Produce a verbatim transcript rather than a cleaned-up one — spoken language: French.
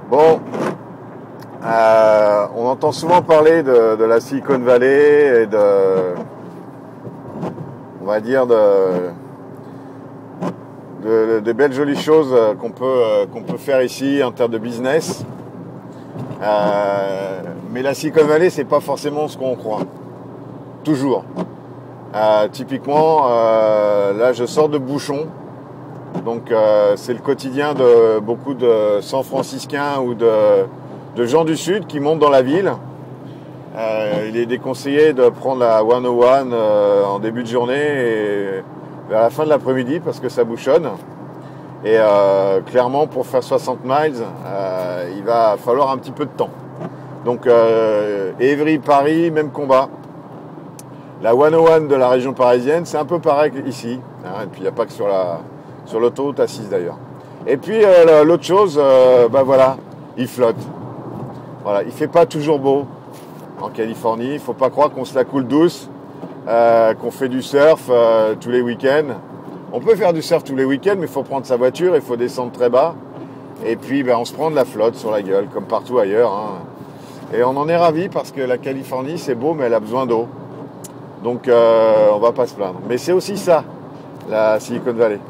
Bon, euh, on entend souvent parler de, de la Silicon Valley et de, on va dire, de, de, de belles jolies choses qu'on peut, qu'on peut faire ici en termes de business. Euh, mais la Silicon Valley, c'est pas forcément ce qu'on croit. Toujours. Euh, typiquement, euh, là, je sors de Bouchon. Donc, euh, c'est le quotidien de beaucoup de San Franciscains ou de, de gens du Sud qui montent dans la ville. Euh, il est déconseillé de prendre la cent un euh, en début de journée et vers la fin de l'après-midi parce que ça bouchonne. Et euh, clairement, pour faire soixante miles, euh, il va falloir un petit peu de temps. Donc, euh, Évry, Paris, même combat. La cent un de la région parisienne, c'est un peu pareil qu'ici. Hein, et puis, il n'y a pas que sur la... sur l'autoroute A six d'ailleurs. Et puis euh, l'autre chose, euh, ben voilà, il flotte. Voilà, il fait pas toujours beau en Californie. Il faut pas croire qu'on se la coule douce, euh, qu'on fait du surf euh, tous les week-ends. On peut faire du surf tous les week-ends, mais il faut prendre sa voiture, il faut descendre très bas. Et puis ben, on se prend de la flotte sur la gueule, comme partout ailleurs. Hein. Et on en est ravis parce que la Californie, c'est beau, mais elle a besoin d'eau. Donc euh, on va pas se plaindre. Mais c'est aussi ça, la Silicon Valley.